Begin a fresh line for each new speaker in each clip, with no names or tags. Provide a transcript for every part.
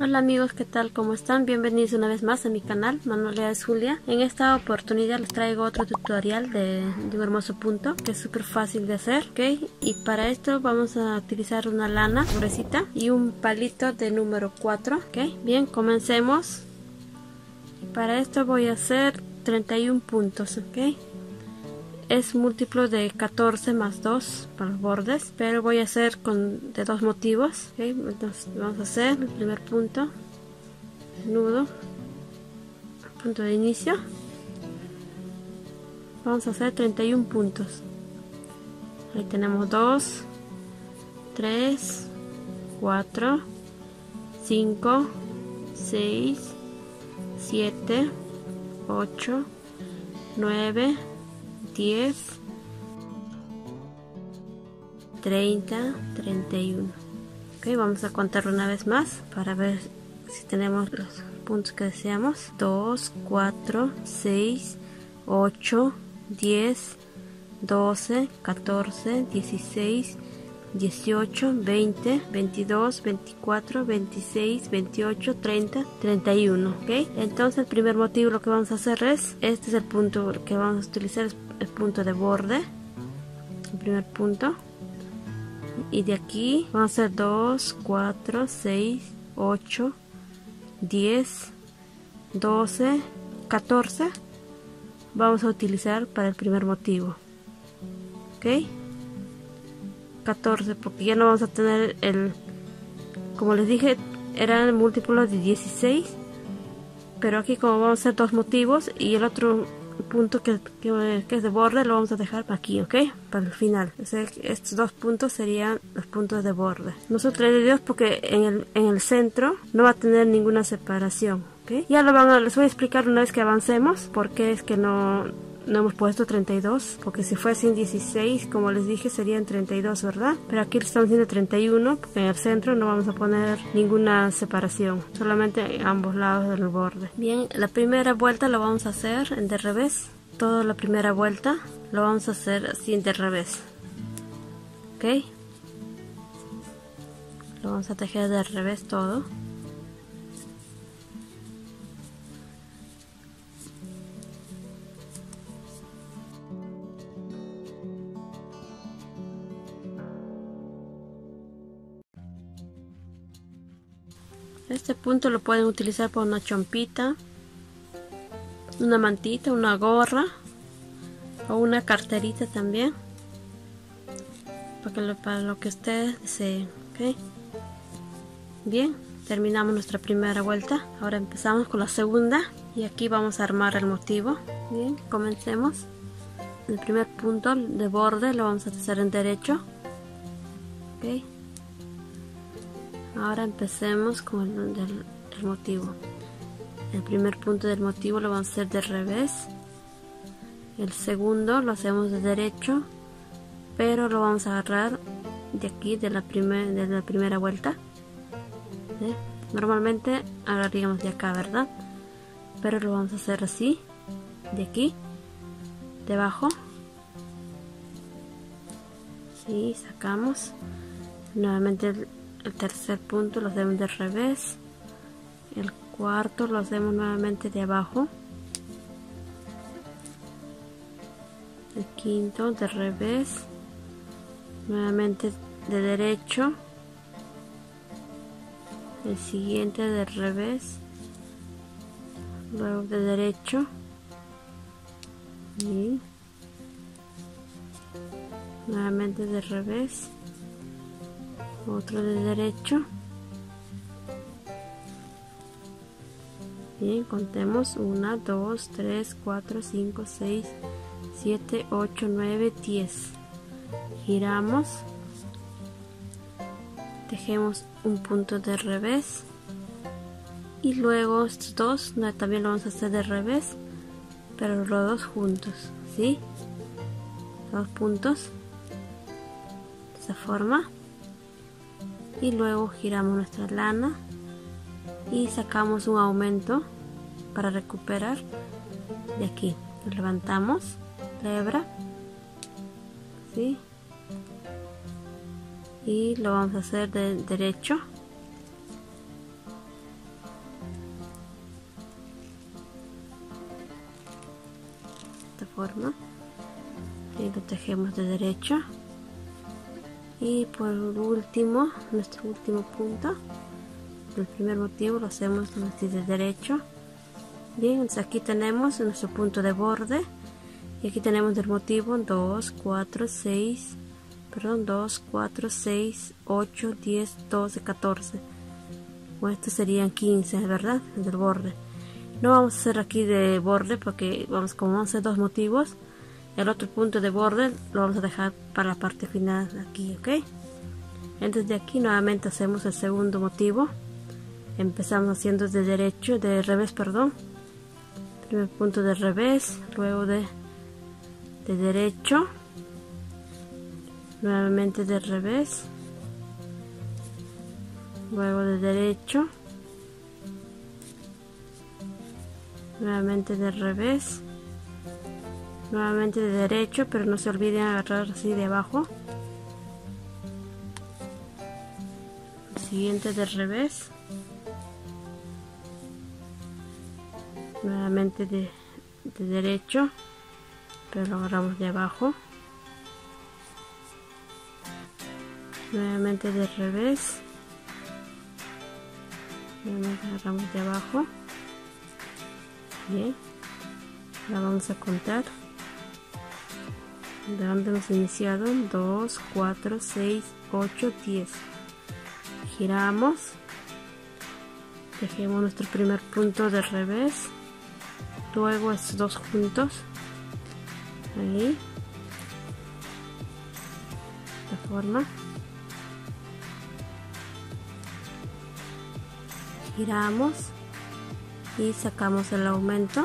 Hola amigos, ¿qué tal? ¿Cómo están? Bienvenidos una vez más a mi canal, Manualidades Julia. En esta oportunidad les traigo otro tutorial de un hermoso punto que es súper fácil de hacer, ¿ok? Y para esto vamos a utilizar una lana gruesita y un palito de número 4, ¿ok? Bien, comencemos. Para esto voy a hacer 31 puntos, ¿ok? Es múltiplo de 14 más 2 para los bordes, pero voy a hacer de dos motivos, ¿okay? Entonces vamos a hacer el primer punto, nudo, punto de inicio. Vamos a hacer 31 puntos. Ahí tenemos 2, 3, 4, 5, 6, 7, 8, 9, 10, 30, 31. Ok, vamos a contar una vez más para ver si tenemos los puntos que deseamos. 2, 4, 6, 8, 10, 12, 14, 16, 18, 20, 22, 24, 26, 28, 30, 31. ¿Ok? Entonces el primer motivo lo que vamos a hacer es, este es el punto que vamos a utilizar, es el punto de borde, el primer punto. Y de aquí vamos a hacer 2, 4, 6, 8, 10, 12, 14. Vamos a utilizar para el primer motivo. ¿Ok? 14, porque ya no vamos a tener como les dije, eran múltiplos de 16, pero aquí como vamos a hacer dos motivos y el otro punto que es de borde lo vamos a dejar aquí, ok, para el final. O sea, estos dos puntos serían los puntos de borde. Nosotros le Dios porque en el centro no va a tener ninguna separación, ok. Ya les voy a explicar una vez que avancemos por qué es que no hemos puesto 32, porque si fuesen 16, como les dije, serían 32, ¿verdad? Pero aquí le estamos haciendo 31, porque en el centro no vamos a poner ninguna separación, solamente en ambos lados del borde. Bien, la primera vuelta lo vamos a hacer en de revés. Toda la primera vuelta lo vamos a hacer así en de revés. ¿Ok? Lo vamos a tejer de revés todo. Este punto lo pueden utilizar para una chompita, una mantita, una gorra o una carterita también, para lo que ustedes deseen. ¿Okay? Bien, terminamos nuestra primera vuelta. Ahora empezamos con la segunda y aquí vamos a armar el motivo. Bien, comencemos. El primer punto de borde lo vamos a hacer en derecho. ¿Okay? Ahora empecemos con el motivo. El primer punto del motivo lo vamos a hacer de revés. El segundo lo hacemos de derecho, pero lo vamos a agarrar de aquí, de la primera vuelta. ¿Sí? Normalmente agarraríamos de acá, ¿verdad? Pero lo vamos a hacer así, de aquí, debajo. Sí, sacamos. Nuevamente el tercer punto lo hacemos de revés. El cuarto lo hacemos nuevamente de abajo. El quinto de revés. Nuevamente de derecho. El siguiente de revés. Luego de derecho. Y nuevamente de revés. Otro de derecho. Bien, contemos 1, 2, 3, 4, 5, 6, 7, 8, 9, 10. Giramos. Tejemos un punto de revés. Y luego estos dos también lo vamos a hacer de revés, pero los dos juntos, ¿sí? Dos puntos. De esa forma. Y luego giramos nuestra lana y sacamos un aumento para recuperar de aquí. Levantamos la hebra, ¿sí? Y lo vamos a hacer de derecho. forma, y lo tejemos de derecho. Y por último, nuestro último punto del primer motivo lo hacemos así de derecho. Bien, entonces aquí tenemos nuestro punto de borde, y aquí tenemos del motivo 2, 4, 6, 8, 10, 12, 14. Bueno, estos serían 15, ¿verdad? Del borde. No vamos a hacer aquí de borde porque como vamos a hacer dos motivos, el otro punto de borde lo vamos a dejar para la parte final aquí, ¿ok? Entonces de aquí nuevamente hacemos el segundo motivo. Empezamos haciendo de revés, perdón. Primer punto de revés, luego de derecho, nuevamente de revés, luego de derecho, nuevamente de revés, nuevamente de derecho, pero no se olviden agarrar así de abajo. Siguiente de revés, nuevamente de derecho, pero lo agarramos de abajo, nuevamente de revés, nuevamente agarramos de abajo. Bien, ahora vamos a contar de donde hemos iniciado: 2, 4, 6, 8, 10. Giramos, tejemos nuestro primer punto de revés, luego estos dos juntos, ahí, de esta forma, giramos y sacamos el aumento,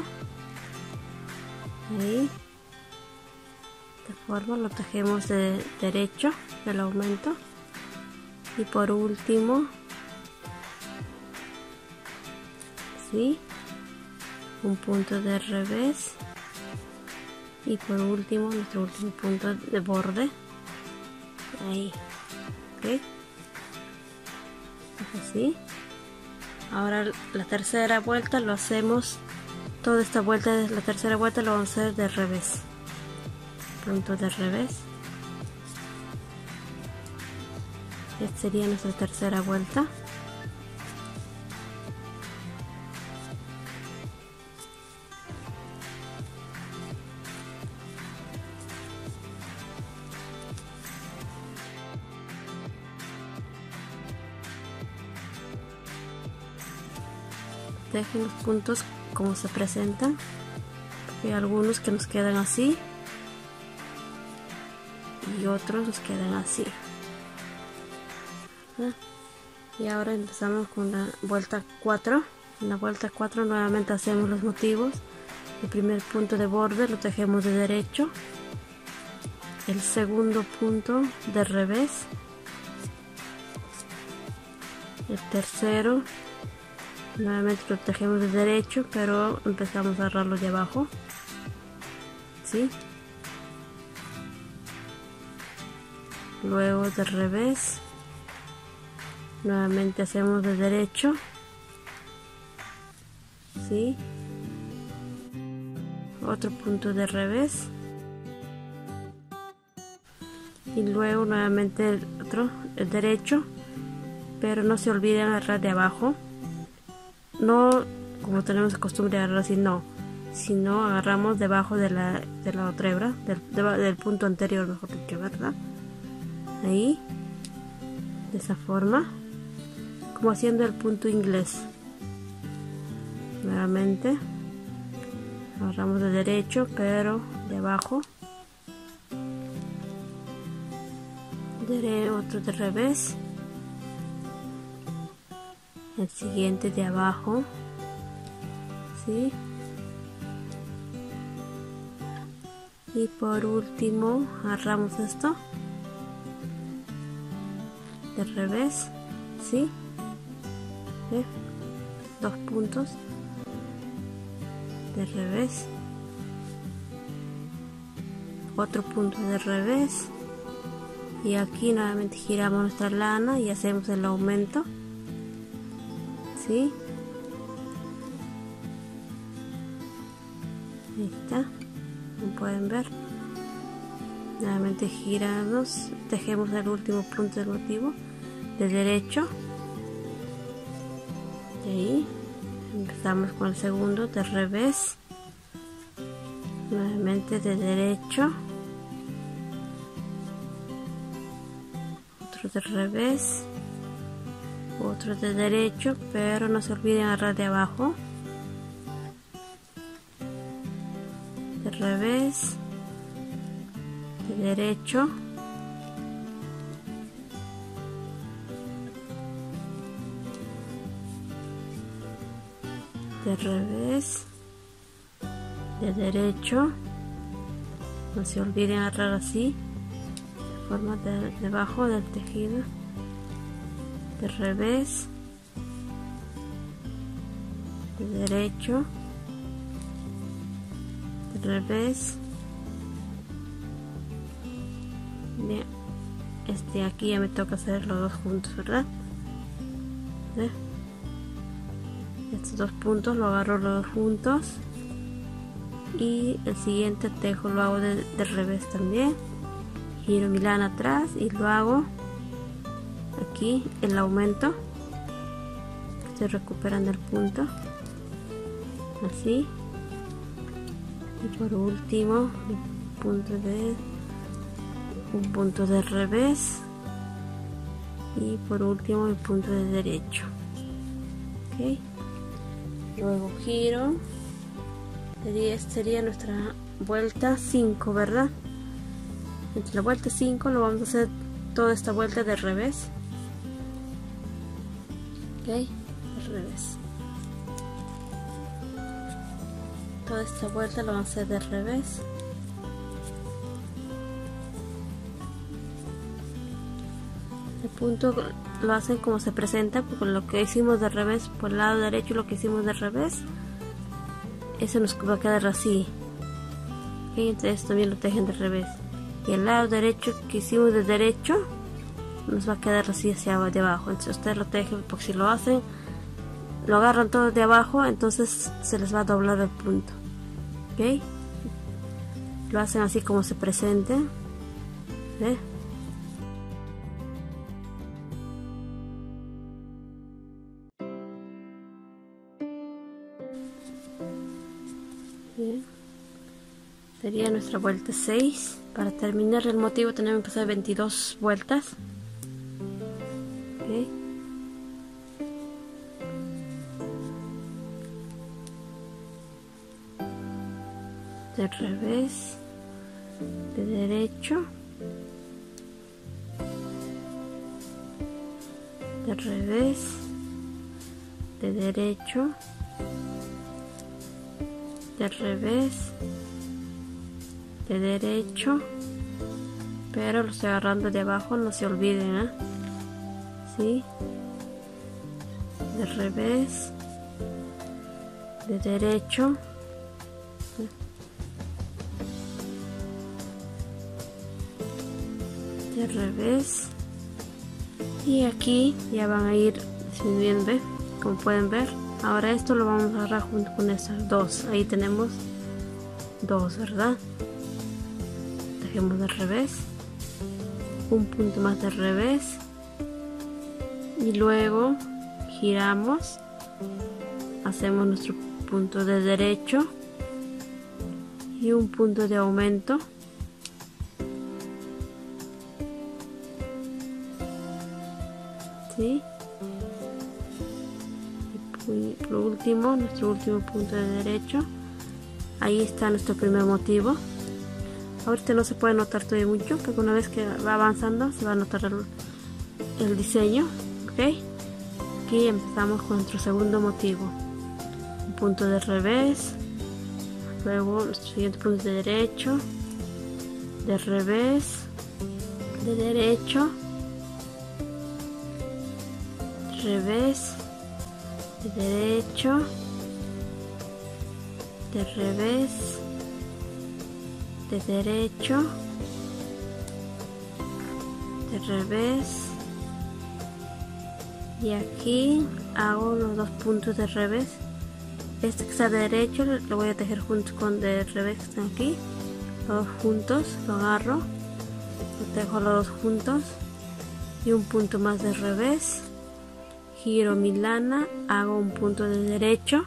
ahí, de esta forma lo tejemos de derecho del aumento. Y por último, ¿sí?, un punto de revés, y por último nuestro último punto de borde, ahí, ¿ok? Así. Ahora la tercera vuelta lo hacemos, toda esta vuelta, la tercera vuelta lo vamos a hacer de revés, punto de revés. Esta sería nuestra tercera vuelta. Dejen los puntos como se presentan, porque hay algunos que nos quedan así y otros nos quedan así. Y ahora empezamos con la vuelta 4. En la vuelta 4 nuevamente hacemos los motivos. El primer punto de borde lo tejemos de derecho, el segundo punto de revés, el tercero nuevamente lo tejemos de derecho, pero empezamos a agarrarlo de abajo, ¿sí? Luego de revés, nuevamente hacemos de derecho, ¿sí? Otro punto de revés, y luego nuevamente el derecho, pero no se olviden agarrar de abajo, no como tenemos costumbre de agarrar así, no, sino agarramos debajo de la otra hebra, del punto anterior, mejor dicho, ¿verdad? Ahí, de esa forma, como haciendo el punto inglés. Nuevamente agarramos de derecho, pero de abajo, otro de revés, el siguiente de abajo, ¿sí? Y por último agarramos esto de revés, ¿sí? ¿Ve? Dos puntos de revés, otro punto de revés, y aquí nuevamente giramos nuestra lana y hacemos el aumento, ¿sí? Ahí está. como pueden ver. Nuevamente giramos, tejemos el último punto del motivo de derecho. De ahí empezamos con el segundo de revés, nuevamente de derecho, otro de revés, otro de derecho, pero no se olviden agarrar de abajo, de revés, de derecho, de revés, de derecho, no se olviden agarrar así, de forma de debajo del tejido, de revés, de derecho, de revés. Bien, aquí ya me toca hacer los dos juntos, ¿verdad? ¿Ve? Estos dos puntos lo agarro los dos juntos y el siguiente tejo lo hago de revés también, giro mi lana atrás y lo hago aquí el aumento, estoy recuperando el punto así, y por último un punto de revés y por último el punto de derecho. ¿Okay? Luego giro, sería nuestra vuelta 5, ¿verdad? Entre la vuelta 5 lo vamos a hacer toda esta vuelta de revés. ¿Ok? De revés. Toda esta vuelta lo vamos a hacer de revés. El punto lo hacen como se presenta, porque lo que hicimos de revés por el lado derecho, lo que hicimos de revés, eso nos va a quedar así. ¿Okay? Entonces también lo tejen de revés. Y el lado derecho que hicimos de derecho nos va a quedar así hacia de abajo. Entonces ustedes lo tejen, porque si lo hacen, lo agarran todo de abajo, entonces se les va a doblar el punto. ¿Ok? Lo hacen así como se presente. ¿Ve? Bien. Sería nuestra vuelta 6. Para terminar el motivo tenemos que hacer 22 vueltas. ¿Okay? De revés, de derecho, de revés, de derecho, de revés, de derecho, pero lo estoy agarrando de abajo, no se olviden, ¿eh? ¿Sí? De revés, de derecho, de revés, y aquí ya van a ir disminuyendo, ¿ve? Como pueden ver. Ahora esto lo vamos a agarrar junto con estas dos. Ahí tenemos dos, ¿verdad? Dejemos de revés, un punto más de revés y luego giramos, hacemos nuestro punto de derecho y un punto de aumento. ¿Sí? Y por último, nuestro último punto de derecho. Ahí está nuestro primer motivo. Ahorita no se puede notar todavía mucho, porque una vez que va avanzando se va a notar el diseño. ¿Ok? Aquí empezamos con nuestro segundo motivo. Un punto de revés, luego nuestro siguiente punto de derecho, de revés, de derecho, revés, de derecho, de revés, de derecho, de revés, y aquí hago los dos puntos de revés. Este que está de derecho lo voy a tejer junto con de revés que están aquí, los dos juntos, lo agarro, lo tejo los dos juntos y un punto más de revés, giro mi lana, hago un punto de derecho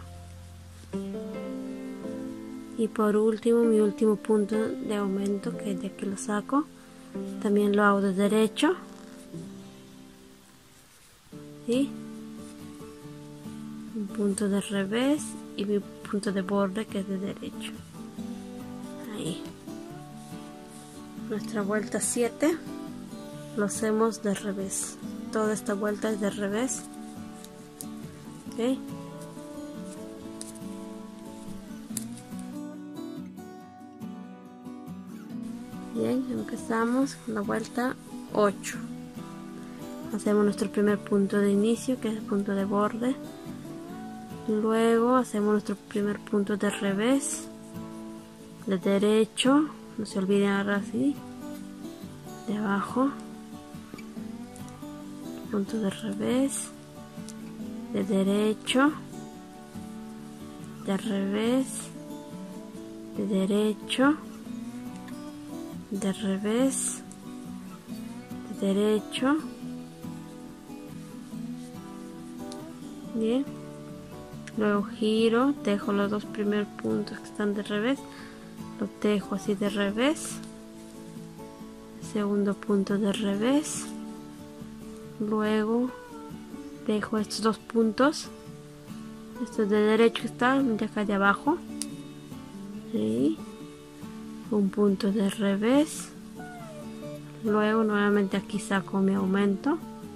y por último mi último punto de aumento, que de aquí lo saco, también lo hago de derecho, ¿sí? Un punto de revés y mi punto de borde, que es de derecho. Ahí. Nuestra vuelta 7 lo hacemos de revés. Toda esta vuelta es de revés. ¿Ok? Bien, empezamos con la vuelta 8. Hacemos nuestro primer punto de inicio, que es el punto de borde. Luego hacemos nuestro primer punto de revés, de derecho, no se olviden agarrar así, de abajo, punto de revés, de derecho, de revés, de derecho, de revés, de derecho. Bien, luego giro, tejo los dos primeros puntos que están de revés, lo tejo así de revés, segundo punto de revés, luego dejo estos dos puntos, estos de derecho están de acá de abajo, ¿sí? Un punto de revés, luego nuevamente aquí saco mi aumento,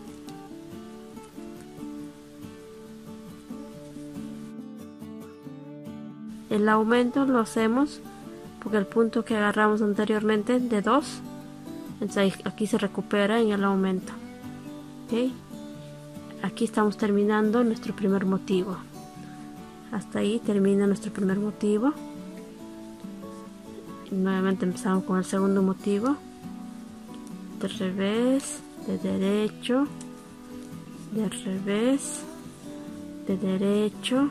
el aumento lo hacemos porque el punto que agarramos anteriormente de 2, entonces aquí se recupera en el aumento. ¿Okay? Aquí estamos terminando nuestro primer motivo. Hasta ahí termina nuestro primer motivo. Y nuevamente empezamos con el segundo motivo. De revés, de derecho, de revés, de derecho,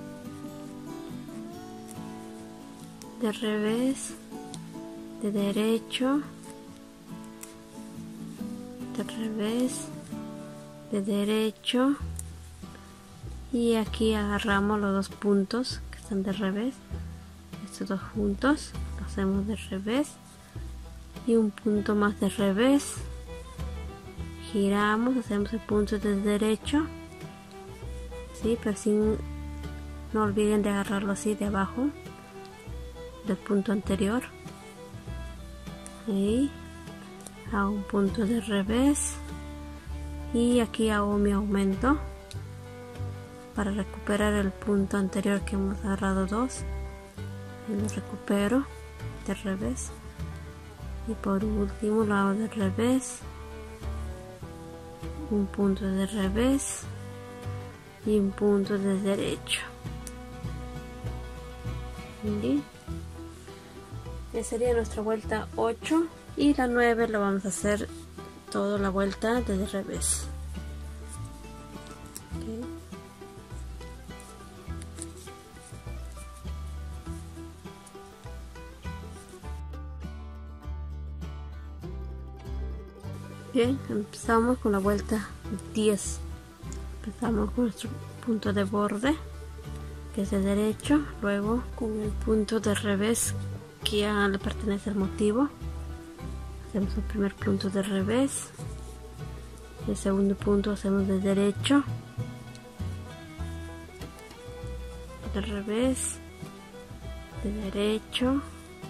de revés, de derecho, de revés, de derecho, y aquí agarramos los dos puntos que están de revés, estos dos juntos, lo hacemos de revés y un punto más de revés, giramos, hacemos el punto de derecho, ¿sí? Pero sin, no olviden de agarrarlo así de abajo del punto anterior, y hago un punto de revés y aquí hago mi aumento para recuperar el punto anterior que hemos agarrado 2, y lo recupero de revés y por último lo hago de revés, un punto de revés y un punto de derecho. ¿Sí? Esa sería nuestra vuelta 8 y la 9 lo vamos a hacer toda la vuelta de revés. Okay. Bien, empezamos con la vuelta 10. Empezamos con nuestro punto de borde, que es de derecho, luego con el punto de revés que ya le pertenece al motivo, hacemos el primer punto de revés, el segundo punto hacemos de derecho, de revés, de derecho,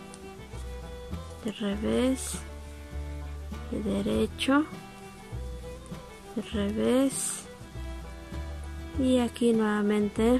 de revés, de derecho, de revés, y aquí nuevamente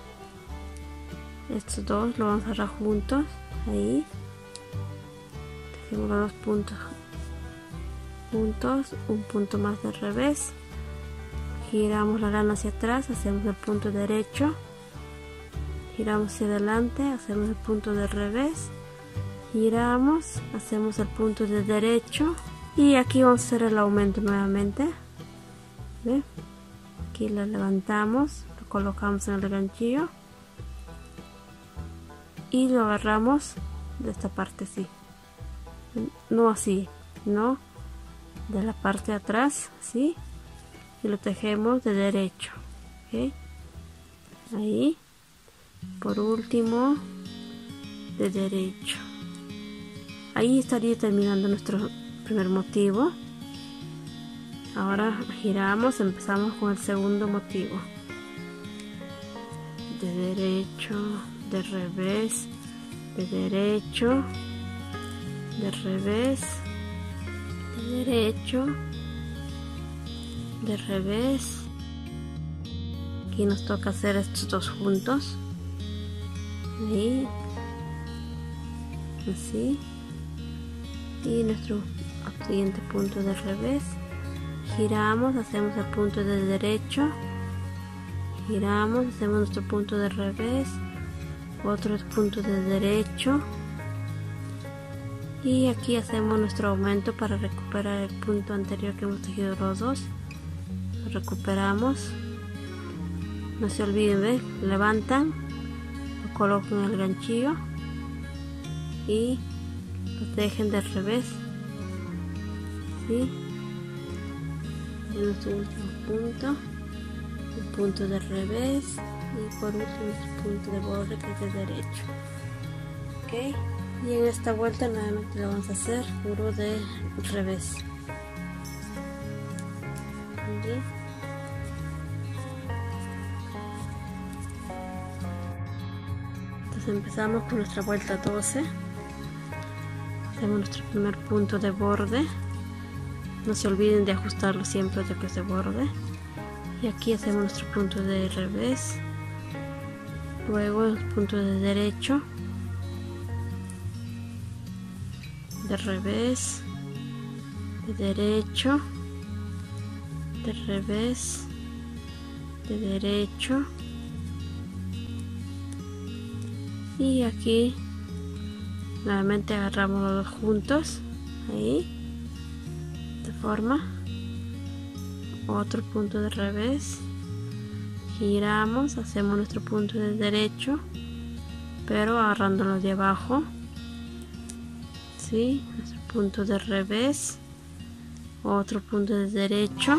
estos dos lo vamos a cerrar juntos. Ahí tenemos los dos puntos juntos, un punto más de revés, giramos la lana hacia atrás, hacemos el punto derecho, giramos hacia adelante, hacemos el punto de revés, giramos, hacemos el punto de derecho y aquí vamos a hacer el aumento nuevamente. ¿Ve? Aquí lo levantamos, lo colocamos en el ganchillo y lo agarramos de esta parte así, no así, no, de la parte de atrás, ¿sí? Y lo tejemos de derecho, ¿ok? Ahí, por último, de derecho. Ahí estaría terminando nuestro primer motivo. Ahora giramos, empezamos con el segundo motivo. De derecho, de revés, de derecho, de revés, de derecho, de revés. Aquí nos toca hacer estos dos juntos. Ahí, así. Y nuestro siguiente punto de revés. Giramos, hacemos el punto de derecho. Giramos, hacemos nuestro punto de revés. Otro punto de derecho. Y aquí hacemos nuestro aumento para recuperar el punto anterior que hemos tejido los dos. Lo recuperamos. No se olviden, ¿ves? Levantan, lo colocan en el ganchillo y lo tejen de revés. ¿Sí? Nuestro último punto, el punto de revés y por último el punto de borde que es de derecho. ¿Ok? Y en esta vuelta nuevamente lo vamos a hacer puro de revés. ¿Sí? Entonces empezamos con nuestra vuelta 12. Hacemos nuestro primer punto de borde. No se olviden de ajustarlo siempre de que es de borde. Y aquí hacemos nuestro punto de revés. Luego el punto de derecho. De revés. De derecho. De revés. De derecho. Y aquí nuevamente agarramos los dos juntos. Ahí. Forma, otro punto de revés, giramos, hacemos nuestro punto de derecho, pero agarrándolo de abajo, ¿sí? Nuestro punto de revés, otro punto de derecho,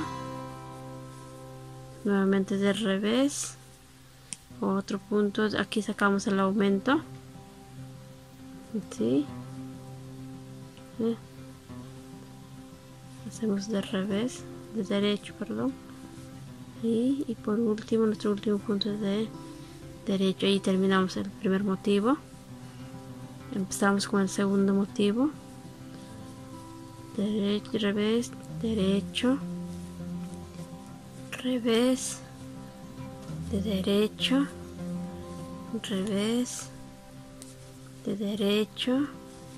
nuevamente de revés, otro punto, aquí sacamos el aumento, ¿sí? ¿Sí? Hacemos de revés, de derecho, perdón, y por último nuestro último punto de derecho. Y terminamos el primer motivo. Empezamos con el segundo motivo, derecho, revés, derecho, revés, de derecho, revés, de derecho.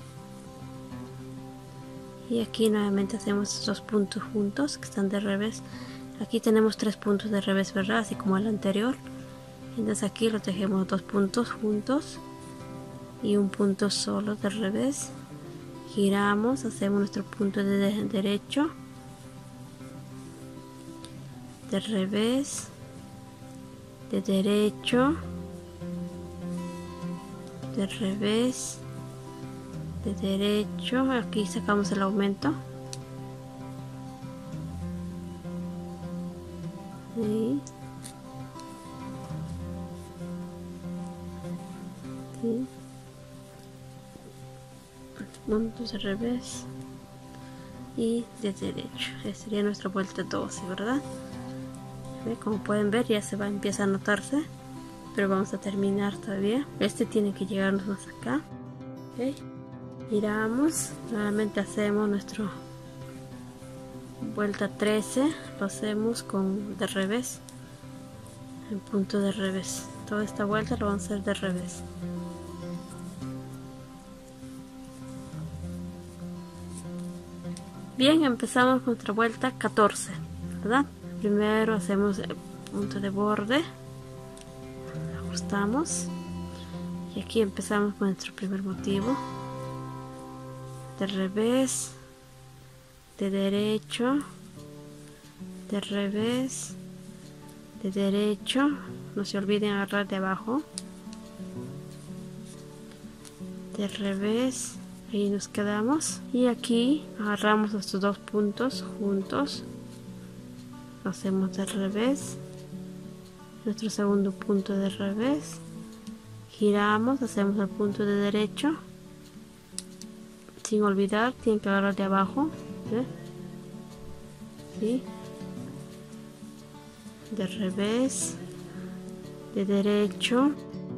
Y aquí nuevamente hacemos estos puntos juntos que están de revés. Aquí tenemos 3 puntos de revés, ¿verdad? Así como el anterior. Entonces aquí lo tejemos 2 puntos juntos y un punto solo de revés. Giramos, hacemos nuestro punto de derecho, de revés, de derecho, de revés, de derecho. Aquí sacamos el aumento. Ahí. Sí. Puntos de revés y de derecho. Esa sería nuestra vuelta 12, ¿verdad? Como pueden ver, ya se va a empezar a notarse, pero vamos a terminar todavía. Este tiene que llegarnos más acá. ¿Okay? Giramos, nuevamente hacemos nuestro vuelta 13, lo hacemos con de revés, en punto de revés. Toda esta vuelta lo vamos a hacer de revés. Bien, empezamos nuestra vuelta 14, ¿verdad? Primero hacemos el punto de borde, ajustamos y aquí empezamos con nuestro primer motivo. De revés, de derecho, de revés, de derecho. No se olviden agarrar de abajo, de revés, ahí nos quedamos, y aquí agarramos estos dos puntos juntos, lo hacemos de revés, nuestro segundo punto de revés, giramos, hacemos el punto de derecho, sin olvidar tienen que agarrar de abajo, ¿sí? De revés, de derecho,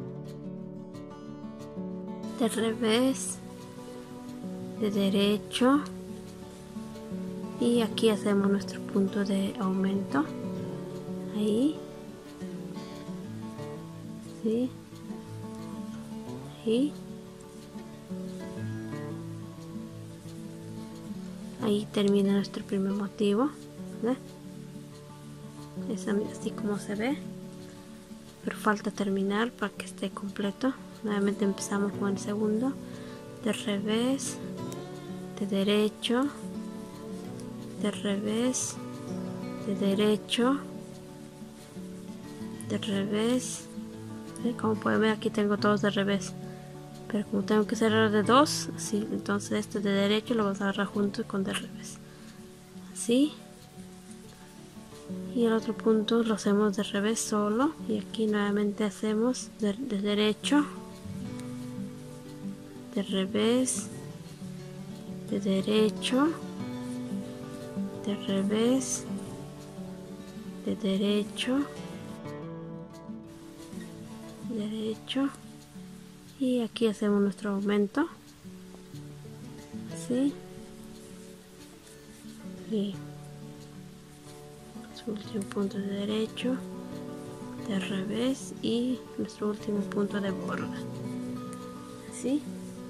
de revés, de derecho, y aquí hacemos nuestro punto de aumento, ahí, ¿sí? Ahí termina nuestro primer motivo, ¿ve? Es así como se ve, pero falta terminar para que esté completo. Nuevamente empezamos con el segundo, de revés, de derecho, de revés, de derecho, de revés. Como pueden ver, aquí tengo todos de revés, pero como tengo que cerrar de dos, así, entonces este de derecho lo vamos a agarrar junto con de revés, así, y el otro punto lo hacemos de revés solo, y aquí nuevamente hacemos de derecho, de revés, de derecho, de revés, de derecho, derecho, y aquí hacemos nuestro aumento, así, y su último punto de derecho, de revés, y nuestro último punto de borde, así.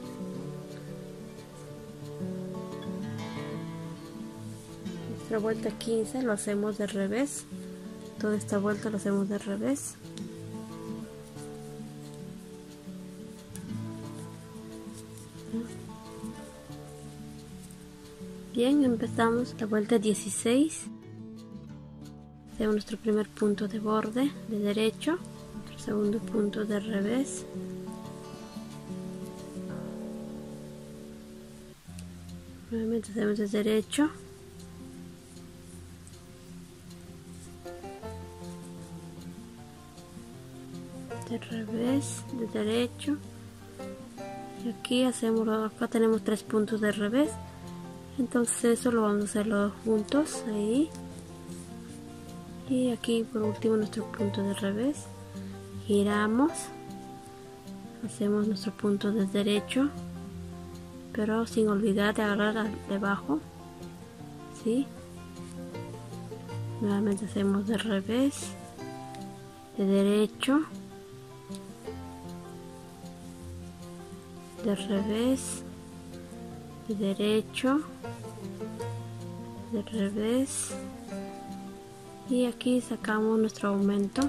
Nuestra vuelta 15 lo hacemos de revés, toda esta vuelta lo hacemos de revés. Bien, empezamos la vuelta 16. Hacemos nuestro primer punto de borde de derecho, nuestro segundo punto de revés, nuevamente hacemos de derecho, de revés, de derecho, y aquí hacemos, acá tenemos 3 puntos de revés, entonces eso lo vamos a hacer los dos juntos, ahí, y aquí por último nuestro punto de revés, giramos, hacemos nuestro punto de derecho, pero sin olvidar de agarrar debajo, ¿sí? Nuevamente hacemos de revés, de derecho, de revés, de derecho, de revés, y aquí sacamos nuestro aumento,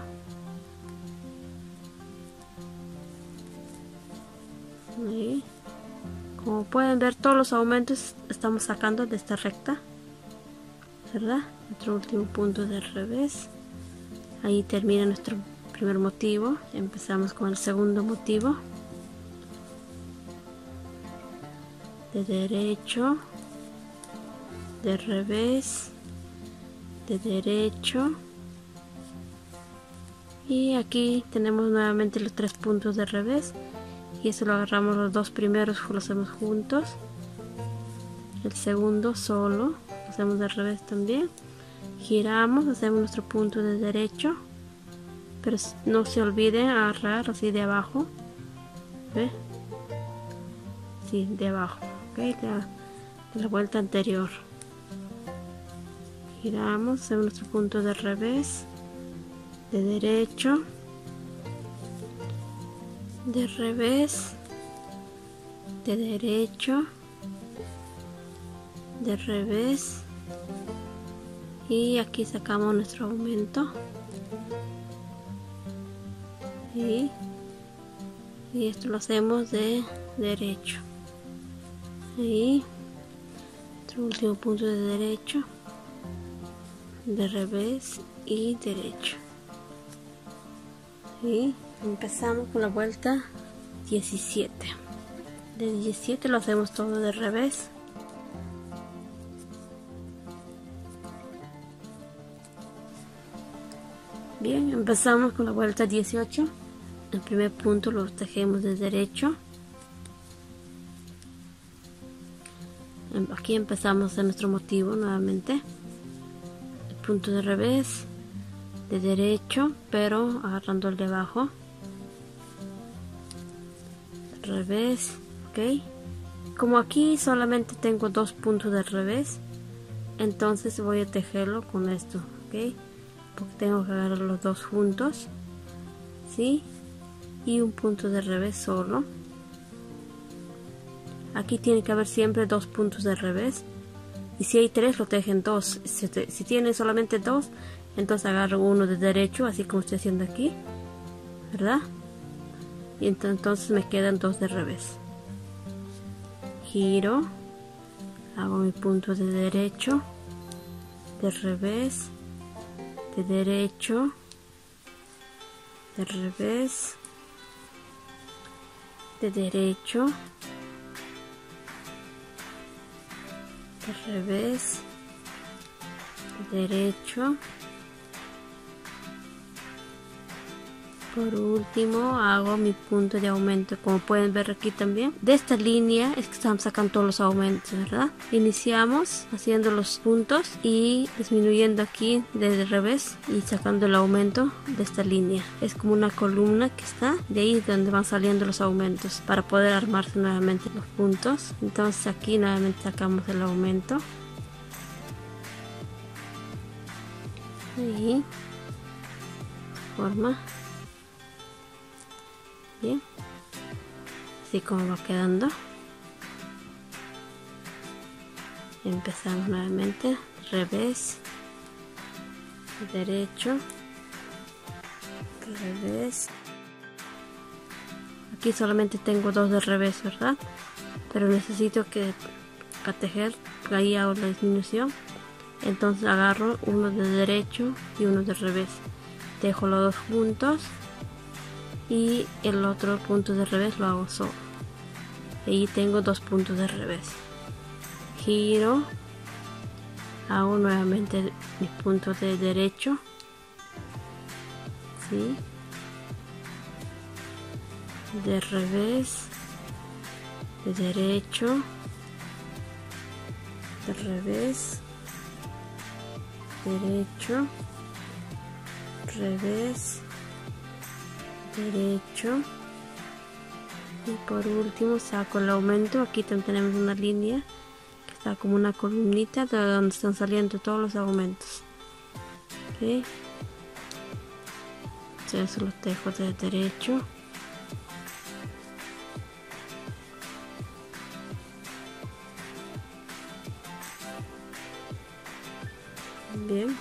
y como pueden ver, todos los aumentos estamos sacando de esta recta, ¿verdad? Nuestro último punto de revés, ahí termina nuestro primer motivo. Empezamos con el segundo motivo, de derecho, de revés, de derecho, y aquí tenemos nuevamente los 3 puntos de revés, y eso lo agarramos, los dos primeros lo hacemos juntos, el segundo solo lo hacemos de revés también, giramos, hacemos nuestro punto de derecho, pero no se olviden agarrar así de abajo, ¿ve? Sí, de abajo, ¿okay? de la vuelta anterior, giramos, hacemos nuestro punto de revés, de derecho, de revés, de derecho, de revés, y aquí sacamos nuestro aumento, y esto lo hacemos de derecho, y nuestro último punto de derecho, de revés y derecho, y empezamos con la vuelta 17. De 17 lo hacemos todo de revés. Bien, empezamos con la vuelta 18. El primer punto lo tejemos de derecho. Aquí empezamos en nuestro motivo nuevamente. El punto de revés, de derecho, pero agarrando el de abajo. Revés, ok. Como aquí solamente tengo 2 puntos de revés, entonces voy a tejerlo con esto, ok. Porque tengo que agarrar los dos juntos, ¿sí? Y un punto de revés solo. Aquí tiene que haber siempre 2 puntos de revés, y si hay 3 lo tejen 2. Si tienen solamente 2, entonces agarro uno de derecho, así como estoy haciendo aquí, ¿verdad? Y entonces me quedan 2 de revés. Giro, hago mi punto de derecho, de revés, de derecho, de revés, de derecho, de revés, de derecho. Por último hago mi punto de aumento, como pueden ver aquí también. De esta línea es que estamos sacando todos los aumentos, ¿verdad? Iniciamos haciendo los puntos y disminuyendo aquí de revés y sacando el aumento de esta línea. Es como una columna que está de ahí donde van saliendo los aumentos para poder armarse nuevamente los puntos. Entonces aquí nuevamente sacamos el aumento. Y forma. Bien, así como va quedando. Empezamos nuevamente, revés, derecho, revés. Aquí solamente tengo 2 de revés, ¿verdad? Pero necesito que para tejer, ahí hago la disminución. Entonces agarro uno de derecho y uno de revés. Tejo los dos juntos. Y el otro punto de revés lo hago solo. Ahí tengo 2 puntos de revés. Giro, hago nuevamente mis puntos de derecho, ¿sí? De revés, de derecho, de revés, derecho, revés, derecho, y por último saco el aumento. Aquí tenemos una línea que está como una columnita de donde están saliendo todos los aumentos, ¿okay? Entonces los tejo de derecho, bien,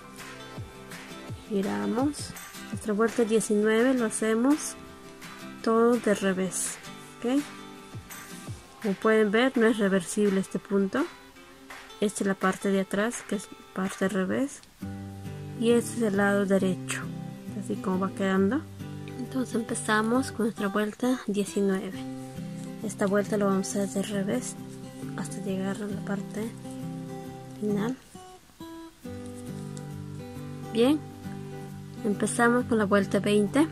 giramos. Nuestra vuelta 19 lo hacemos todo de revés, ¿ok? Como pueden ver, no es reversible este punto. Esta es la parte de atrás, que es parte revés, y este es el lado derecho, así como va quedando. Entonces empezamos con nuestra vuelta 19. Esta vuelta lo vamos a hacer de revés hasta llegar a la parte final. Bien, empezamos con la vuelta 20.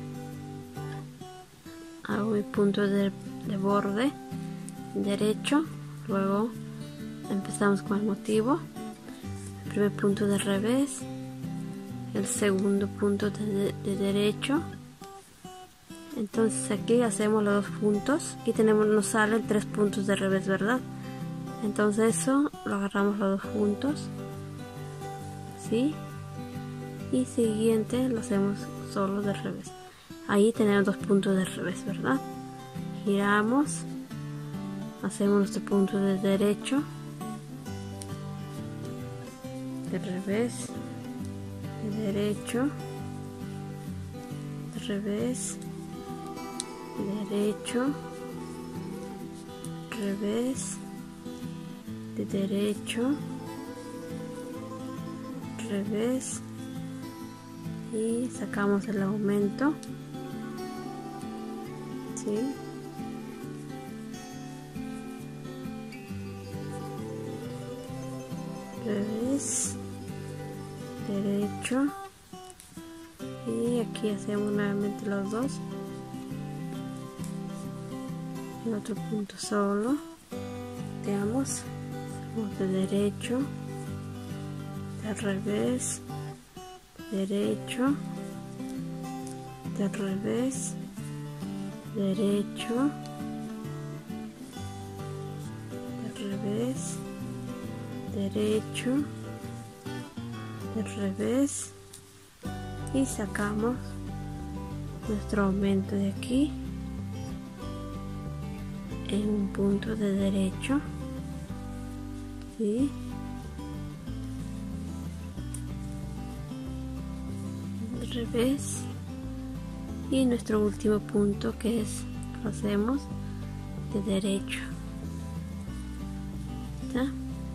Hago mi punto de borde derecho, luego empezamos con el motivo, el primer punto de revés, el segundo punto de derecho. Entonces aquí hacemos los 2 puntos y nos salen 3 puntos de revés, ¿verdad? Entonces eso lo agarramos los 2 juntos, ¿sí? Y siguiente lo hacemos solo de revés. Ahí tenemos 2 puntos de revés, ¿verdad? Giramos, hacemos nuestro punto de derecho, de revés, de derecho, de revés, de derecho, revés, de derecho, revés, y sacamos el aumento, ¿sí? revés, derecho, y aquí hacemos nuevamente los dos, el otro punto solo, veamos, de derecho, de revés, derecho, de revés, derecho, de revés, derecho, de revés, y sacamos nuestro aumento de aquí en un punto de derecho, ¿sí? De revés, y nuestro último punto, que es, lo hacemos de derecho. ¿Está?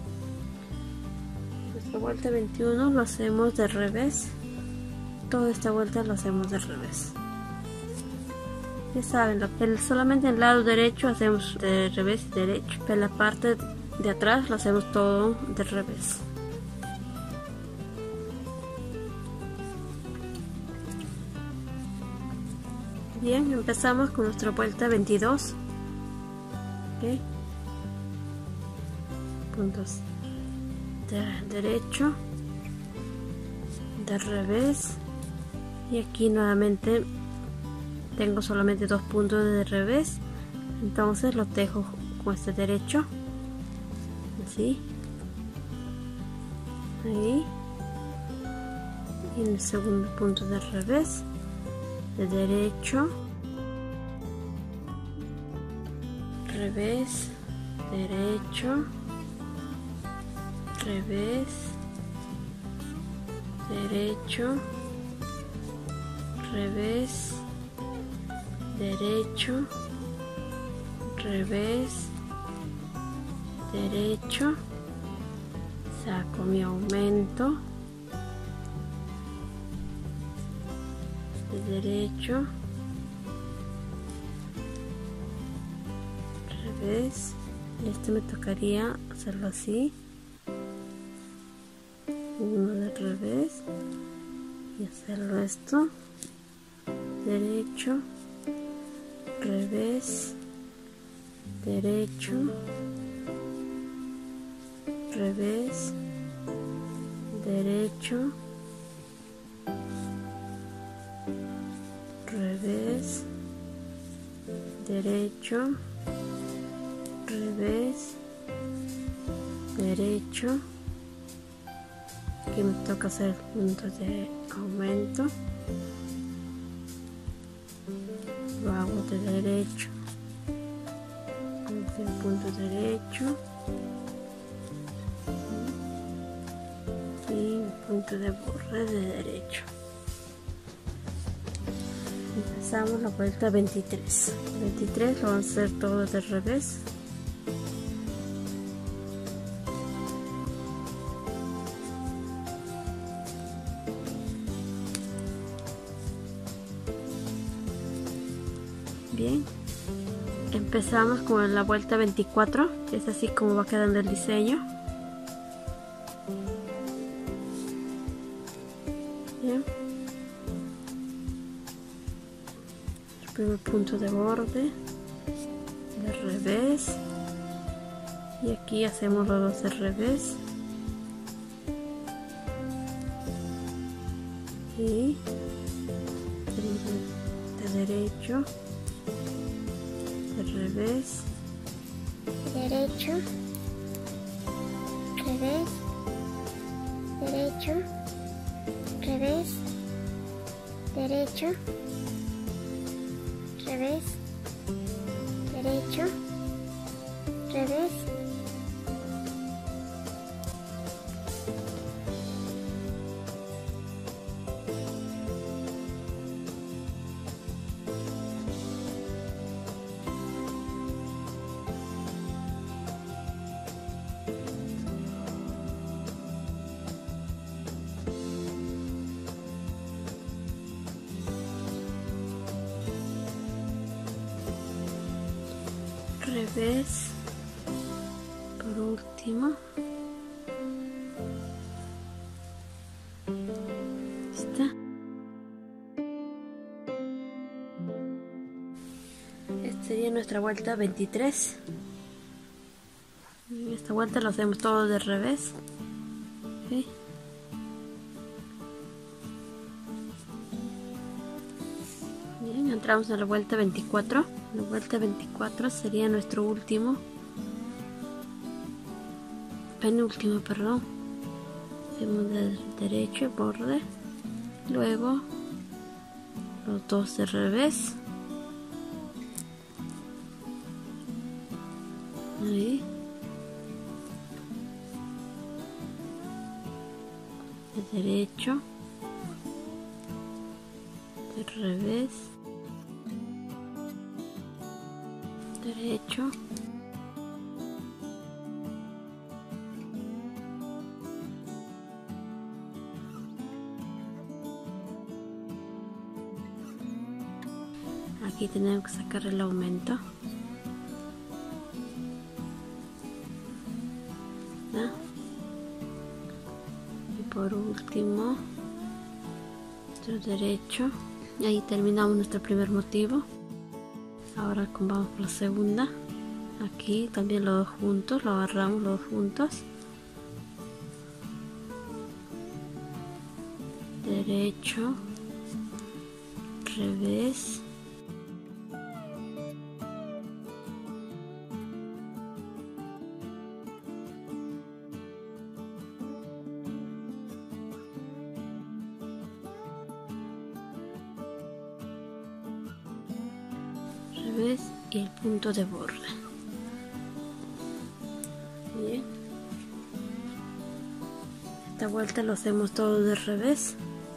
Nuestra vuelta 21 lo hacemos de revés. Toda esta vuelta lo hacemos de revés. Ya saben, solamente en el lado derecho hacemos de revés y derecho, pero la parte de atrás lo hacemos todo de revés. Bien, empezamos con nuestra vuelta 22. ¿Okay? Puntos de derecho, de revés, y aquí nuevamente tengo solamente 2 puntos de revés, entonces los dejo con este derecho, así, ahí, y en el segundo punto de revés, de derecho, revés, derecho, revés, derecho, revés, derecho, revés, derecho, saco mi aumento de derecho, revés, este me tocaría hacerlo así, uno de revés y hacerlo esto, derecho, revés, derecho, revés, derecho, revés, derecho, revés, derecho. Aquí me toca hacer puntos de aumento, lo hago de derecho, el punto derecho y un punto de borde de derecho. Empezamos la vuelta 23. 23 lo vamos a hacer todo de revés. Bien, empezamos con la vuelta 24, es así como va quedando el diseño. Bien. El primer punto de borde, de revés, y aquí hacemos los dos de revés, y de derecho, de revés,
derecho, revés, derecho, revés, derecho, revés, derecho, revés.
Revés, por último, sería nuestra vuelta 23. En esta vuelta lo hacemos todo de revés. ¿Okay? Bien, entramos en la vuelta 24. La vuelta 24 sería nuestro penúltimo, perdón. Hacemos del derecho el borde, luego los dos de revés. Ahí. De derecho, de revés, derecho, aquí tenemos que sacar el aumento. ¿No? Y por último nuestro derecho, y ahí terminamos nuestro primer motivo. Ahora vamos por la segunda. Aquí también los dos juntos, lo agarramos los dos juntos, derecho, revés, revés y el punto de borde. Bien, esta vuelta lo hacemos todo de revés.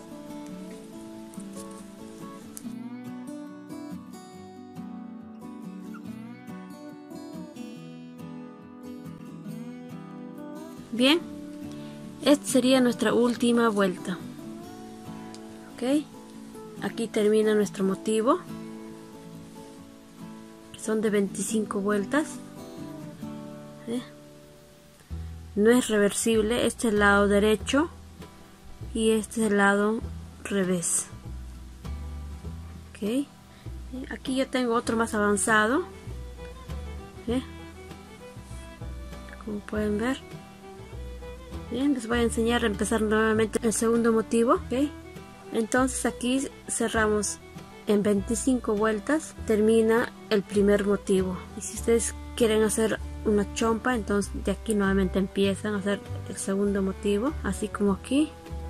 Bien, esta sería nuestra última vuelta. Ok, aquí termina nuestro motivo, que son de 25 vueltas. No es reversible, este es el lado derecho y este es el lado revés. Ok, aquí yo tengo otro más avanzado. Como pueden ver. Bien, les voy a enseñar a empezar nuevamente el segundo motivo. ¿Okay? Entonces aquí cerramos en 25 vueltas, termina el primer motivo. Y si ustedes quieren hacer una chompa, entonces de aquí nuevamente empiezan a hacer el segundo motivo, así como aquí.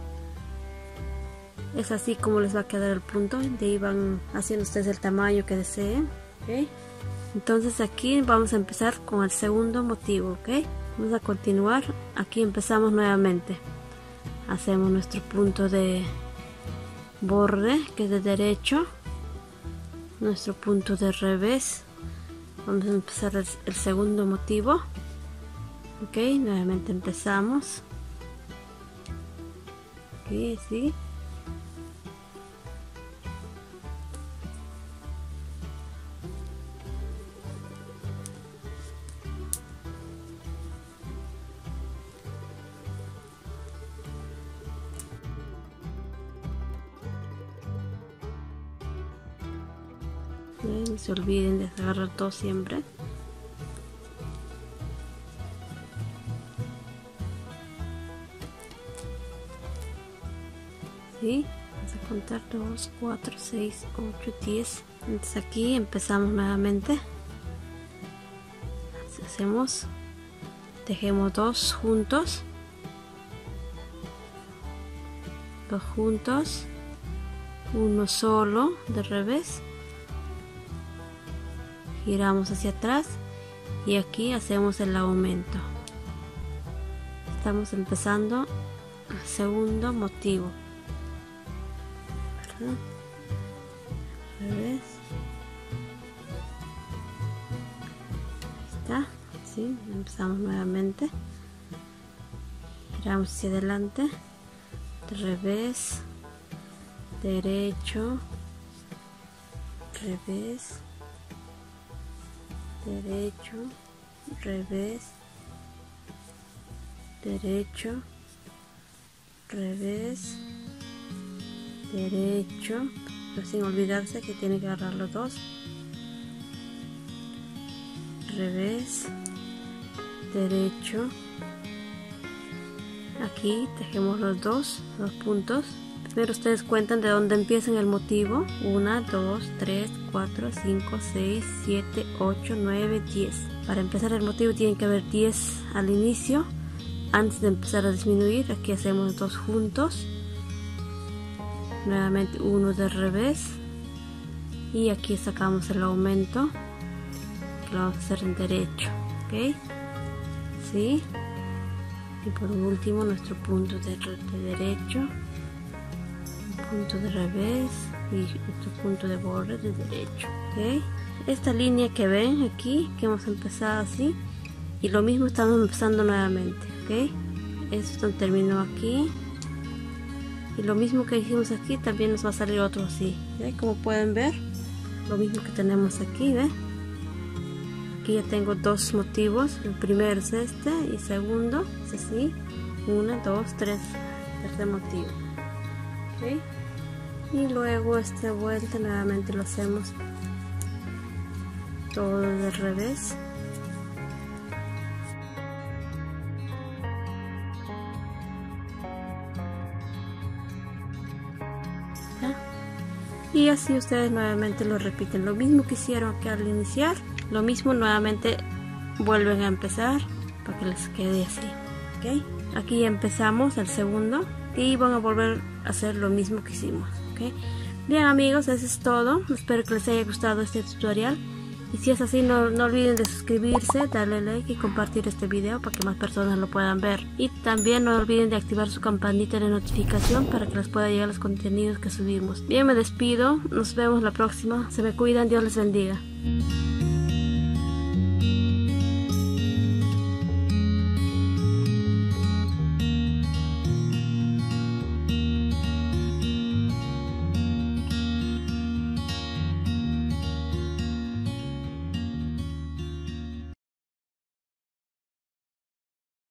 Es así como les va a quedar el punto. De ahí van haciendo ustedes el tamaño que deseen. ¿Okay? Entonces aquí vamos a empezar con el segundo motivo. ¿Okay? Vamos a continuar. Aquí empezamos nuevamente. Hacemos nuestro punto de borde, que es de derecho, nuestro punto de revés. Vamos a empezar el segundo motivo. Ok, nuevamente empezamos. Ok, sí. No se olviden de agarrar todo siempre. ¿Sí? Vamos a contar 2, 4, 6, 8, 10. Entonces aquí empezamos nuevamente. Hacemos, tejemos dos juntos. Dos juntos. Uno solo de revés. Giramos hacia atrás y aquí hacemos el aumento. Estamos empezando el segundo motivo. ¿Verdad? Revés. Ahí está. ¿Sí? Empezamos nuevamente. Giramos hacia adelante. De revés. Derecho. Revés. Derecho, revés, derecho, revés, derecho, pero sin olvidarse que tiene que agarrar los dos, revés, derecho. Aquí tejemos los dos puntos. Primero ustedes cuentan de dónde empiezan el motivo. 1, 2, 3, 4, 5, 6, 7, 8, 9, 10. Para empezar el motivo tienen que haber 10 al inicio. Antes de empezar a disminuir, aquí hacemos 2 juntos. Nuevamente 1 de revés. Y aquí sacamos el aumento, que lo vamos a hacer en derecho. ¿Ok? ¿Sí? Y por último nuestro punto de derecho, un punto de revés y nuestro punto de borde de derecho. ¿Okay? Esta línea que ven aquí, que hemos empezado así, y lo mismo estamos empezando nuevamente. ¿Okay? Esto terminó aquí, y lo mismo que hicimos aquí también nos va a salir otro así. ¿Okay? Como pueden ver, lo mismo que tenemos aquí. ¿Ven? Aquí ya tengo 2 motivos, el primero es este y el segundo es así, 1, 2, 3, tercer motivo. ¿Okay? Y luego esta vuelta nuevamente lo hacemos todo de revés. ¿Ya? Y así ustedes nuevamente lo repiten, lo mismo que hicieron aquí al iniciar. Lo mismo nuevamente vuelven a empezar para que les quede así. ¿Okay? Aquí ya empezamos el segundo y van a volver a hacer lo mismo que hicimos. ¿Okay? Bien amigos, eso es todo. Espero que les haya gustado este tutorial. Y si es así, no olviden de suscribirse, darle like y compartir este video para que más personas lo puedan ver. Y también no olviden de activar su campanita de notificación para que les pueda llegar los contenidos que subimos. Bien, me despido. Nos vemos la próxima. Se me cuidan. Dios les bendiga.